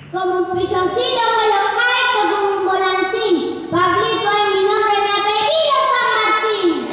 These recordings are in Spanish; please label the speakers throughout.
Speaker 1: Como un pichoncito con los altos, como un volantín. Pablito es mi nombre, mi apellido San Martín.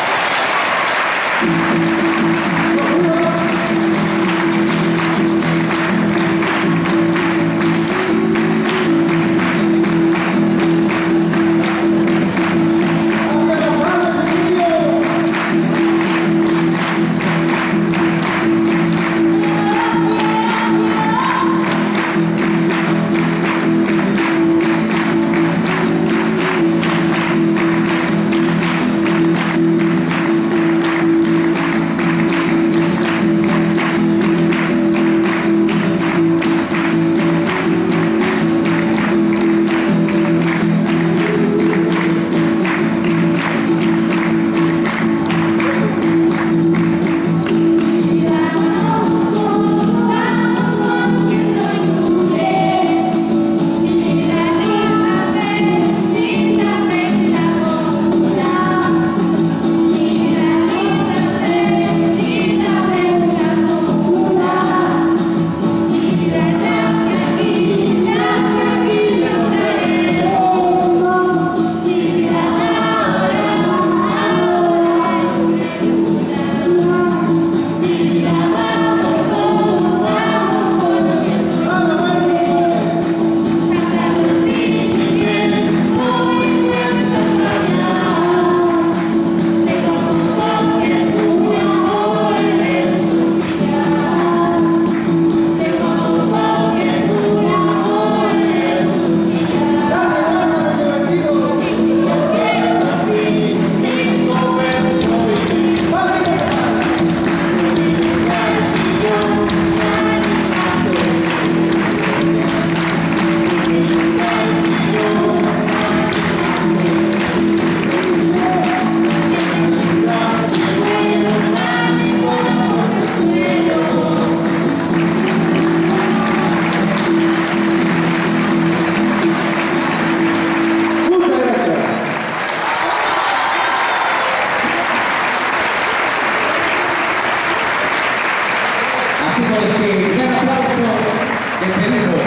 Speaker 2: Así con este gran aplauso despedimos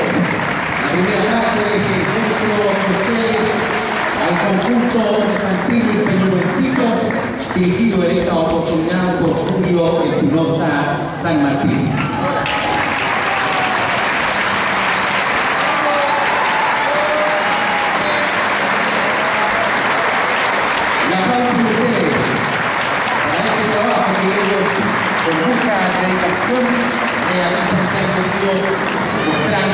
Speaker 2: la primera parte de este encuentro con ustedes al conjunto infantil Peñuencitos, dirigido en esta oportunidad por Julio Espinosa San Martín. Un aplauso de ustedes para este trabajo que ellos con mucha dedicación realizan, que han venido mostrando